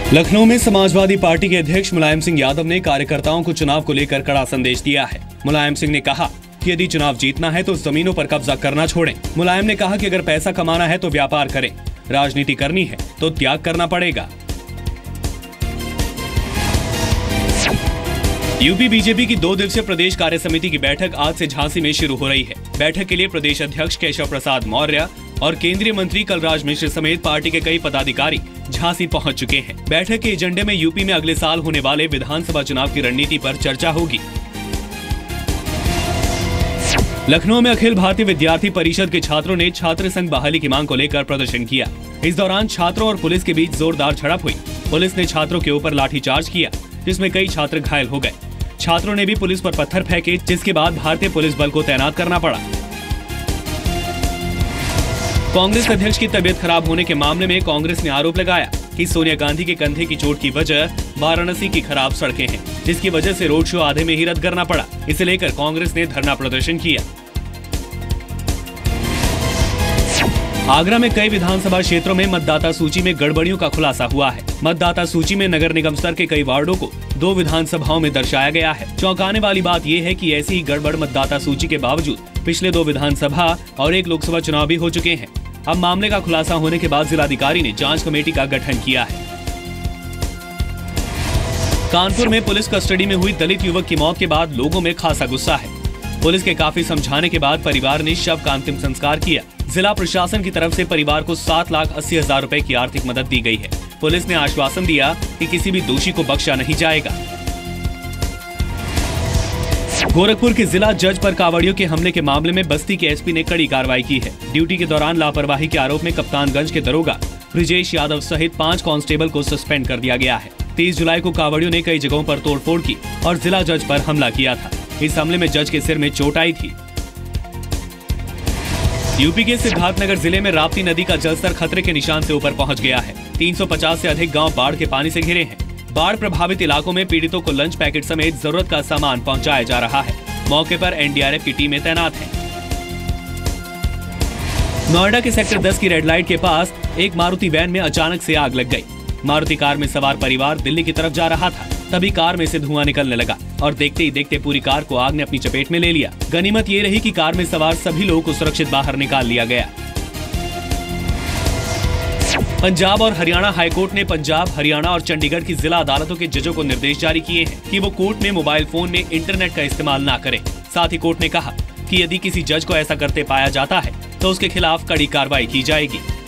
लखनऊ में समाजवादी पार्टी के अध्यक्ष मुलायम सिंह यादव ने कार्यकर्ताओं को चुनाव को लेकर कड़ा संदेश दिया है। मुलायम सिंह ने कहा कि यदि चुनाव जीतना है तो जमीनों पर कब्जा करना छोड़ें। मुलायम ने कहा कि अगर पैसा कमाना है तो व्यापार करें, राजनीति करनी है तो त्याग करना पड़ेगा। यूपी बीजेपी की 2 दिवसीय प्रदेश कार्य समिति की बैठक आज से झांसी में शुरू हो रही है। बैठक के लिए प्रदेश अध्यक्ष केशव प्रसाद मौर्य और केंद्रीय मंत्री कलराज मिश्र समेत पार्टी के कई पदाधिकारी झांसी पहुंच चुके हैं। बैठक के एजेंडे में यूपी में अगले साल होने वाले विधानसभा चुनाव की रणनीति पर चर्चा होगी। लखनऊ में अखिल भारतीय विद्यार्थी परिषद के छात्रों ने छात्र संघ बहाली की मांग को लेकर प्रदर्शन किया। इस दौरान छात्रों और पुलिस के बीच जोरदार झड़प हुई। पुलिस ने छात्रों के ऊपर लाठीचार्ज किया, जिसमें कई छात्र घायल हो गए। छात्रों ने भी पुलिस पर पत्थर फेंके, जिसके बाद भारतीय पुलिस बल को तैनात करना पड़ा। कांग्रेस अध्यक्ष की तबीयत खराब होने के मामले में कांग्रेस ने आरोप लगाया कि सोनिया गांधी के कंधे की चोट की वजह वाराणसी की खराब सड़कें हैं, जिसकी वजह से रोड शो आधे में ही रद्द करना पड़ा। इसे लेकर कांग्रेस ने धरना प्रदर्शन किया। आगरा में कई विधानसभा क्षेत्रों में मतदाता सूची में गड़बड़ियों का खुलासा हुआ है। मतदाता सूची में नगर निगम स्तर के कई वार्डों को 2 विधानसभाओं में दर्शाया गया है। चौंकाने वाली बात यह है कि ऐसी ही गड़बड़ मतदाता सूची के बावजूद पिछले 2 विधानसभा और 1 लोकसभा चुनाव भी हो चुके हैं। अब मामले का खुलासा होने के बाद जिलाधिकारी ने जांच कमेटी का गठन किया है। कानपुर में पुलिस कस्टडी में हुई दलित युवक की मौत के बाद लोगों में खासा गुस्सा है। पुलिस के काफी समझाने के बाद परिवार ने शव का अंतिम संस्कार किया। जिला प्रशासन की तरफ से परिवार को 7,80,000 रुपए की आर्थिक मदद दी गई है। पुलिस ने आश्वासन दिया कि किसी भी दोषी को बख्शा नहीं जाएगा। गोरखपुर के जिला जज पर कांवड़ियों के हमले के मामले में बस्ती के एसपी ने कड़ी कार्रवाई की है। ड्यूटी के दौरान लापरवाही के आरोप में कप्तानगंज के दरोगा ब्रिजेश यादव सहित 5 कांस्टेबल को सस्पेंड कर दिया गया है। 30 जुलाई को कांवड़ियों ने कई जगहों पर तोड़फोड़ की और जिला जज पर हमला किया था। इस हमले में जज के सिर में चोट आई थी। यूपी के सिद्धार्थनगर जिले में राप्ती नदी का जलस्तर खतरे के निशान से ऊपर पहुंच गया है। 350 से अधिक गांव बाढ़ के पानी से घिरे हैं। बाढ़ प्रभावित इलाकों में पीड़ितों को लंच पैकेट समेत जरूरत का सामान पहुंचाया जा रहा है। मौके पर एनडीआरएफ की टीमें तैनात हैं। नोएडा के सेक्टर 10 की रेड लाइट के पास एक मारुति वैन में अचानक से आग लग गई। मारुति कार में सवार परिवार दिल्ली की तरफ जा रहा था, तभी कार में से धुआं निकलने लगा और देखते ही देखते पूरी कार को आग ने अपनी चपेट में ले लिया। गनीमत ये रही कि कार में सवार सभी लोगों को सुरक्षित बाहर निकाल लिया गया। पंजाब और हरियाणा हाईकोर्ट ने पंजाब, हरियाणा और चंडीगढ़ की जिला अदालतों के जजों को निर्देश जारी किए हैं कि वो कोर्ट में मोबाइल फोन में इंटरनेट का इस्तेमाल ना करें। साथ ही कोर्ट ने कहा कि यदि किसी जज को ऐसा करते पाया जाता है तो उसके खिलाफ कड़ी कार्रवाई की जाएगी।